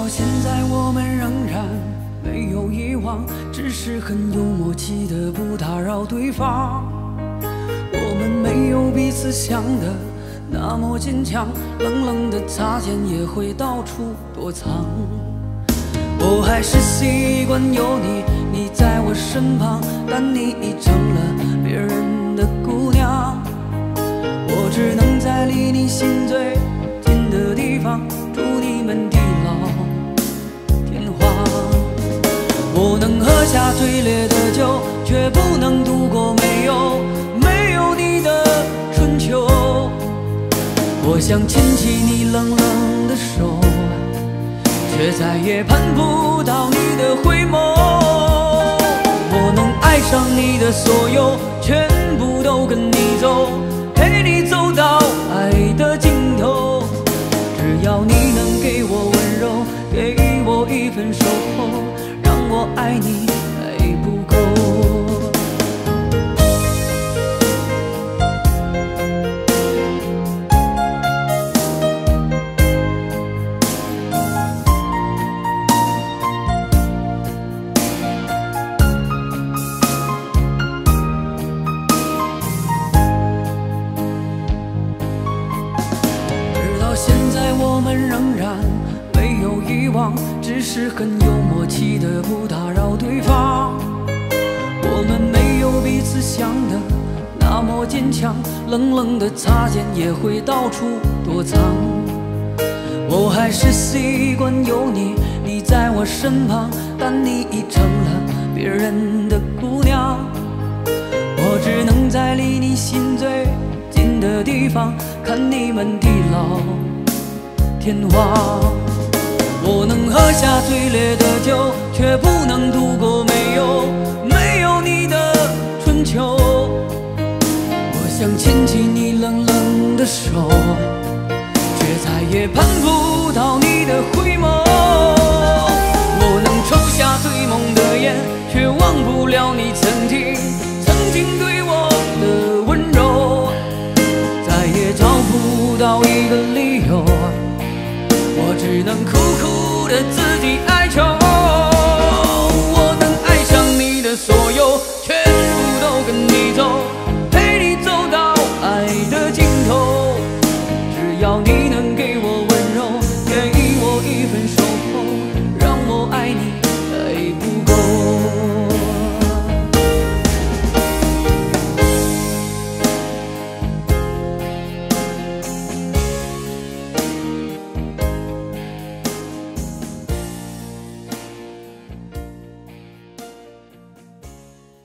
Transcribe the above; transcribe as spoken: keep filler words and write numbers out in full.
到现在，我们仍然没有遗忘，只是很有默契的不打扰对方。我们没有彼此想的那么坚强，冷冷的擦肩也会到处躲藏。我还是习惯有你，你在我身旁，但你已成了别人的姑娘。我只能在离你心最近的地方，祝你们地老天荒。我能喝下最烈的酒，却不能度过没有没有你的春秋。我想牵起你冷冷的手，却再也盼不到你的回眸。我能爱上你的所有，全部都跟你走，陪你走到爱的尽头。只要你能给我温柔，给我一份守候，让我爱你还不够。现在我们仍然没有遗忘，只是很有默契的不打扰对方。我们没有彼此想的那么坚强，冷冷的擦肩也会到处躲藏。我还是习惯有你，你在我身旁，但你已成了别人的姑娘。我只能在离你心最近的地方，看你们地老天荒。我能喝下最烈的酒，却不能度过没有没有你的春秋。我想牵起你冷冷的手，却再也盼不到你的回眸。我能抽下最浓的烟，却忘不了你曾经